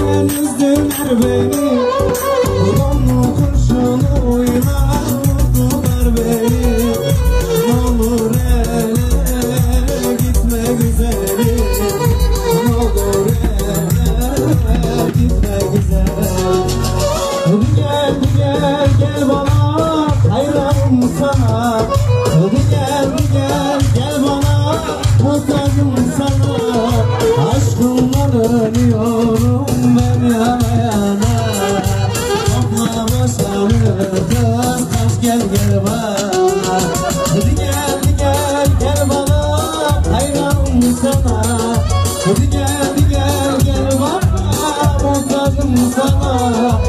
Sürüden üzdüler beni, Donlu kurşunuyla vurdular beni. N'olur hele gitme güzelim, N'olur hele gitme güzelim. Gel gel gel bana, hayranım sana. Gel gel gel bana, muhtacım sana. Aşkımla dönüyorum ben yana yana. Topla başları kız, kaç gel gel bana. Gel gel gel bana, hayranım sana. Gel gel gel bana, muhtacım sana.